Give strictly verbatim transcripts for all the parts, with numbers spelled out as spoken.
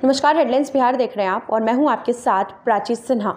नमस्कार, हेडलाइंस बिहार देख रहे हैं आप और मैं हूं आपके साथ प्राची सिन्हा।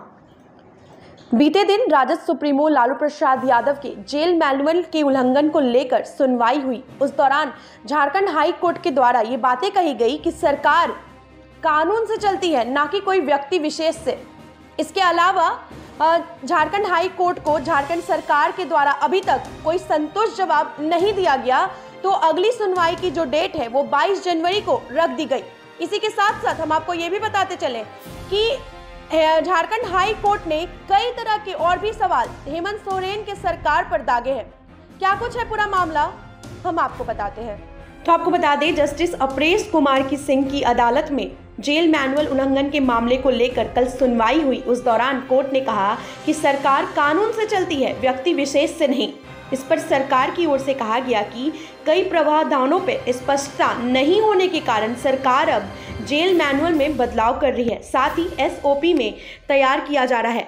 बीते दिन राजद सुप्रीमो लालू प्रसाद यादव के जेल मैनुअल के उल्लंघन को लेकर सुनवाई हुई। उस दौरान झारखंड हाई कोर्ट के द्वारा ये बातें कही गई कि सरकार कानून से चलती है, ना कि कोई व्यक्ति विशेष से। इसके अलावा झारखंड हाई कोर्ट को झारखंड सरकार के द्वारा अभी तक कोई संतुष्ट जवाब नहीं दिया गया, तो अगली सुनवाई की जो डेट है वो बाईस जनवरी को रख दी गई। इसी के साथ साथ हम आपको ये भी बताते चले कि झारखंड हाई कोर्ट ने कई तरह के और भी सवाल हेमंत सोरेन के सरकार पर दागे हैं। क्या कुछ है पूरा मामला, हम आपको बताते हैं। तो आपको बता दें, जस्टिस अपरेश कुमार की सिंह की अदालत में जेल मैनुअल उल्लंघन के मामले को लेकर कल सुनवाई हुई। उस दौरान कोर्ट ने कहा कि सरकार कानून से चलती है, व्यक्ति विशेष से नहीं। इस पर सरकार की ओर से कहा गया कि कई प्रावधानों पर स्पष्टता नहीं होने के कारण सरकार अब जेल मैनुअल में बदलाव कर रही है, साथ ही एस ओ पी में तैयार किया जा रहा है।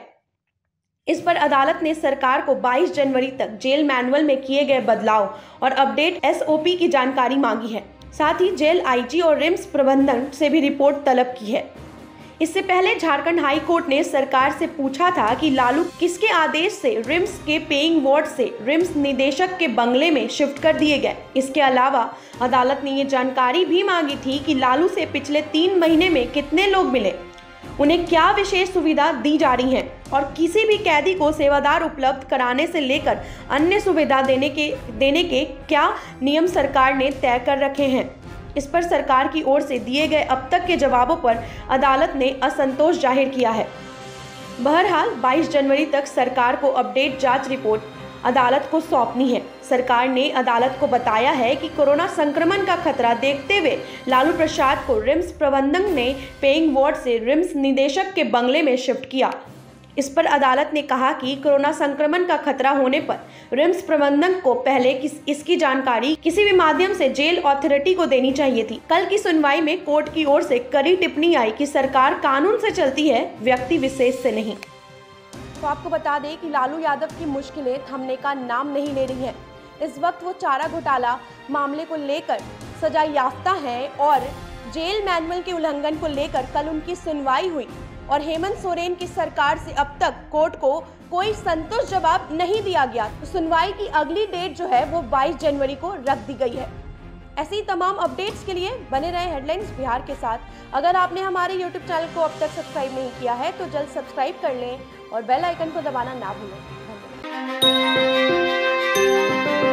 इस पर अदालत ने सरकार को बाईस जनवरी तक जेल मैनुअल में किए गए बदलाव और अपडेट एस ओ पी की जानकारी मांगी है। साथ ही जेल आई जी और रिम्स प्रबंधन से भी रिपोर्ट तलब की है। इससे पहले झारखंड हाई कोर्ट ने सरकार से पूछा था कि लालू किसके आदेश से रिम्स के पेइंग वार्ड से रिम्स निदेशक के बंगले में शिफ्ट कर दिए गए। इसके अलावा अदालत ने ये जानकारी भी मांगी थी कि लालू से पिछले तीन महीने में कितने लोग मिले, उन्हें क्या विशेष सुविधा दी जा रही है और किसी भी कैदी को सेवादार उपलब्ध कराने से लेकर अन्य सुविधा देने के देने के क्या नियम सरकार ने तय कर रखे हैं। इस पर सरकार की ओर से दिए गए अब तक के जवाबों पर अदालत ने असंतोष जाहिर किया है। बहरहाल बाईस जनवरी तक सरकार को अपडेट जांच रिपोर्ट अदालत को सौंपनी है। सरकार ने अदालत को बताया है कि कोरोना संक्रमण का खतरा देखते हुए लालू प्रसाद को रिम्स प्रबंधन ने पेइंग वार्ड से रिम्स निदेशक के बंगले में शिफ्ट किया। इस पर अदालत ने कहा कि कोरोना संक्रमण का खतरा होने पर रिम्स प्रबंधन को पहले किस, इसकी जानकारी किसी भी माध्यम से जेल अथॉरिटी को देनी चाहिए थी। कल की सुनवाई में कोर्ट की ओर से कड़ी टिप्पणी आई कि सरकार कानून से चलती है, व्यक्ति विशेष से नहीं। तो आपको बता दें कि लालू यादव की मुश्किलें थमने का नाम नहीं ले रही है। इस वक्त वो चारा घोटाला मामले को लेकर सजा याफ्ता है और जेल मैनुअल के उल्लंघन को लेकर कल उनकी सुनवाई हुई और हेमंत सोरेन की सरकार से अब तक कोर्ट को कोई संतुष्ट जवाब नहीं दिया गया। तो सुनवाई की अगली डेट जो है वो बाईस जनवरी को रख दी गई है। ऐसी तमाम अपडेट्स के लिए बने रहे हेडलाइंस बिहार के साथ। अगर आपने हमारे यूट्यूब चैनल को अब तक सब्सक्राइब नहीं किया है तो जल्द सब्सक्राइब कर लें और बेल आइकन को दबाना ना भूलें। धन्यवाद।